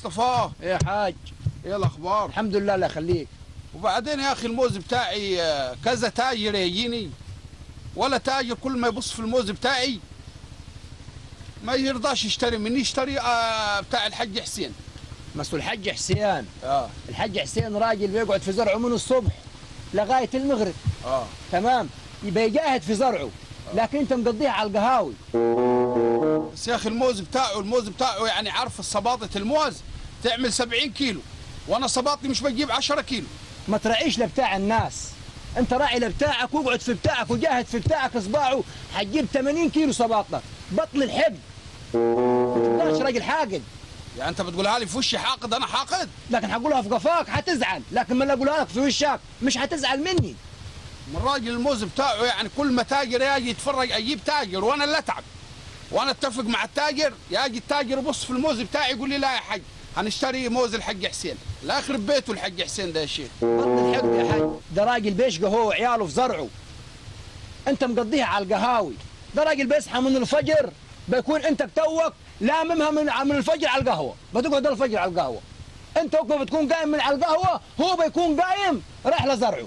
مصطفى. ايه يا حاج؟ ايه الاخبار؟ الحمد لله، الله يخليك. وبعدين يا اخي الموز بتاعي كذا تاجر يجيني، ولا تاجر كل ما يبص في الموز بتاعي ما يرضاش يشتري مني، يشتري بتاع الحاج حسين. مسؤول الحاج حسين. الحاج حسين راجل بيقعد في زرعه من الصبح لغايه المغرب. تمام، يبقى يجاهد في زرعه. لكن انت مقضيها على القهاوي. بس يا اخي الموز بتاعه يعني عارف الصباطة الموز تعمل 70 كيلو، وانا صباطي مش بجيب 10 كيلو. ما تراعيش لبتاع الناس، انت راعي لبتاعك واقعد في بتاعك وجاهد في بتاعك. اصبعه حتجيب 80 كيلو صباطه. بطل الحقد، ما تقدرش راجل حاقد. يعني انت بتقولها لي في وشي حاقد؟ انا حاقد؟ لكن هقولها في قفاك هتزعل، لكن ما اقولها لك في وشك مش هتزعل مني. من راجل الموز بتاعه يعني كل ما تاجر يجي يتفرج اجيب تاجر وانا اللي اتعب، وانا اتفق مع التاجر، يجي التاجر يبص في الموز بتاعي يقول لي لا يا حاج هنشتري موز الحاج حسين. لا يخرب بيته الحاج حسين ده يا شيخ. بطل الحقد يا حاج، ده راجل بيشقى هو وعياله في زرعه. انت مقضيها على القهاوي. ده راجل بيصحى من الفجر، بيكون انت توك لاممها من الفجر على القهوه، بتقعد الفجر على القهوه. انت وقت ما بتكون قايم من على القهوه هو بيكون قايم رايح لزرعه.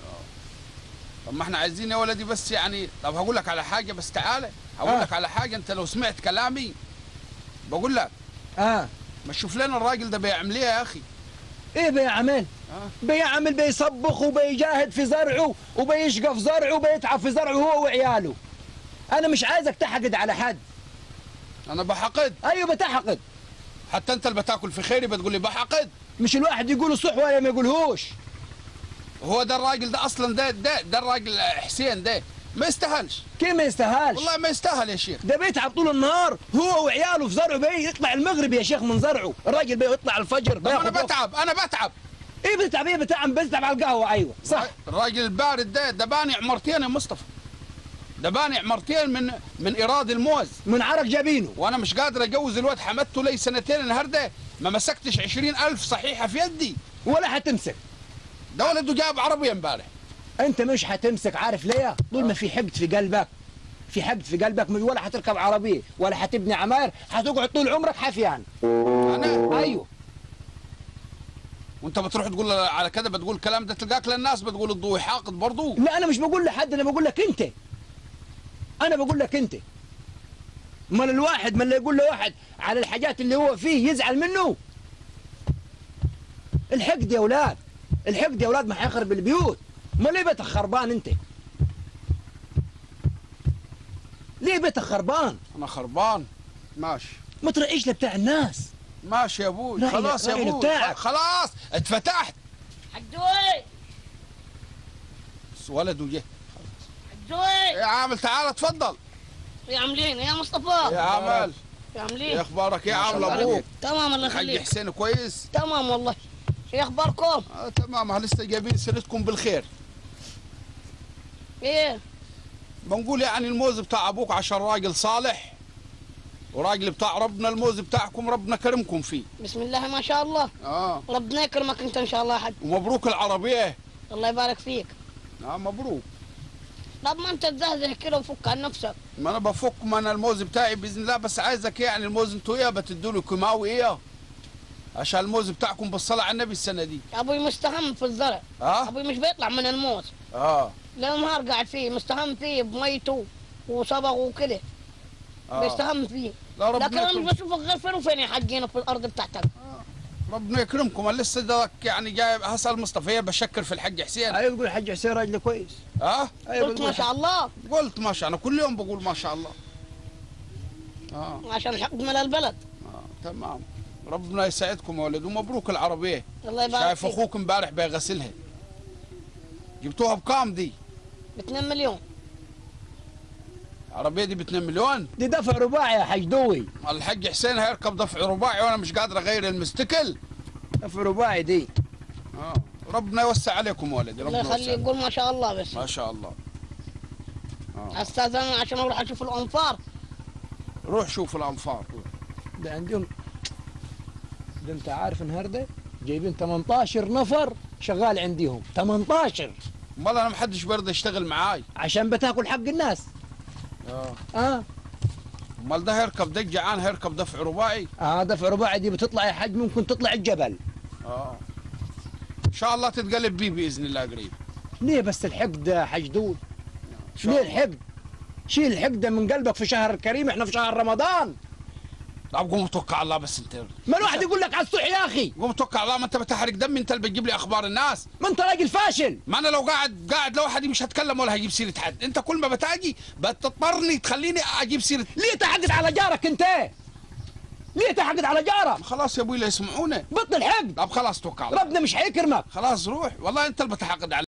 طب ما احنا عايزين يا ولدي بس يعني، طب هقول لك على حاجه بس تعالى هقول لك على حاجه. انت لو سمعت كلامي بقول لك ما تشوف لنا الراجل ده بيعمل ايه يا اخي. ايه بيعمل؟ بيعمل بيصبخ وبيجاهد في زرعه وبيشقى في زرعه وبيتعب في زرعه هو وعياله. انا مش عايزك تحقد على حد. انا بحقد؟ ايوه بتحقد. حتى انت اللي بتاكل في خيري بتقول لي بحقد؟ مش الواحد يقوله صح ولا ما يقولهوش. هو ده الراجل ده اصلا، ده الراجل حسين ده ما يستاهلش. كيف ما يستاهلش؟ والله ما يستاهل يا شيخ. ده بيتعب طول النهار هو وعياله في زرعه، بيطلع المغرب يا شيخ من زرعه. الراجل بيطلع الفجر. انا بتعب. ايه بتتعب؟ ايه بتتعب على القهوه. ايوه صح. الراجل البارد ده بانع مرتين يا مصطفى، ده بانع مرتين من ايراد الموز، من عرق جبينه. وانا مش قادر اجوز الواد حمدته لي سنتين النهارده ما مسكتش 20,000 صحيحه في يدي. ولا هتمسك. ده ولده جاب عربيه امبارح. انت مش هتمسك، عارف ليه؟ طول ما في حقد في قلبك، في حقد في قلبك، ولا هتركب عربيه ولا هتبني عماير، هتقعد طول عمرك حفيان. انا؟ ايوه. وانت بتروح تقول على كده، بتقول الكلام ده تلقاك للناس بتقول الضوء حاقد برضه. لا انا مش بقول لحد، انا بقول لك انت. انا بقول لك انت. امال الواحد ما اللي يقول لواحد على الحاجات اللي هو فيه يزعل منه. الحقد يا اولاد، الحقد يا اولاد ما هيخرب البيوت. ما ليه بيتك خربان انت؟ ليه بيتك خربان؟ انا خربان؟ ماشي. ما ترقيش لبتاع الناس. ماشي يا ابوي، خلاص يا ابوي خلاص اتفتحت. حجوي ولده جه. حجوي يا عامل تعال اتفضل. يا عاملين يا مصطفى؟ يا عامل يا عاملين؟ ايه اخبارك يا عامل ابوك؟ تمام الله يخليك. الحاج حسين كويس؟ تمام والله. شو اخباركم؟ تمام، لسه جايبين سيرتكم بالخير. ايه؟ بنقول يعني الموز بتاع ابوك عشان راجل صالح وراجل بتاع ربنا، الموز بتاعكم ربنا كرمكم فيه. بسم الله ما شاء الله. ربنا يكرمك انت ان شاء الله يا حاج. ومبروك العربيه. الله يبارك فيك. مبروك. طب ما انت تزهزه كده وفك عن نفسك. ما انا بفك، ما انا الموز بتاعي باذن الله، بس عايزك يعني الموز انتوا ايه بتدوا له كيماوي ايه عشان الموز بتاعكم بالصلاه على النبي السنه دي. ابوي مستهم في الزرع. ابوي مش بيطلع من الموز. ليل نهار قاعد فيه مستهم فيه بميته وصبغه وكده. بيستهم فيه. لكن انا مش بشوفك غير فين وفين يا حاج هنا في الارض بتاعتك. ربنا يكرمكم. انا لسه داك يعني جاي هسال مصطفى بشكر في الحاج حسين. ايوه بقول الحاج حسين راجل كويس. أيوة قلت ما شاء الله. قلت ما شاء الله، كل يوم بقول ما شاء الله. عشان الحقد مال البلد. تمام. ربنا يسعدكم يا ولد، ومبروك العربيه. الله يبارك شايف اخوك امبارح بيغسلها. جبتوها بكام دي؟ ب2 مليون. العربيه دي ب2 مليون؟ دي دفع رباعي يا حاج دوي. الحاج حسين هيركب دفع رباعي وانا مش قادر اغير المستكل. دفع رباعي دي. ربنا يوسع عليكم يا ولدي. الله يخليك قول ما شاء الله. بس ما شاء الله. استاذن عشان اروح اشوف الانفار. روح شوف الانفار. ده عندهم، ده انت عارف النهارده جايبين 18 نفر شغال عندهم. 18. امال انا محدش بيرضى يشتغل معاي عشان بتاكل حق الناس. امال ده هيركب ده الجعان هيركب دفع رباعي؟ دفع رباعي دي بتطلع يا حاج، ممكن تطلع الجبل. ان شاء الله تتقلب بيه باذن الله قريب. ليه بس الحقد يا حاج دود؟ ليه الحقد؟ شيل الحقد من قلبك في شهر كريم، احنا في شهر رمضان. طب قوم توكل على الله بس انت. ما الواحد يقول لك على الصح يا اخي. قوم توكل على الله، ما انت بتحرق دمي، انت اللي بتجيب لي اخبار الناس. ما انت راجل فاشل. ما انا لو قاعد لوحدي مش هتكلم ولا هجيب سيره حد، انت كل ما بتاجي بتضطرني تخليني اجيب سيره. ليه تحقد على جارك انت؟ ليه تحقد على جارك؟ خلاص يا ابوي لا يسمعونا. بطل حقد. طب خلاص توكل على الله. ربنا مش هيكرمك. خلاص روح، والله انت اللي بتحقد علي.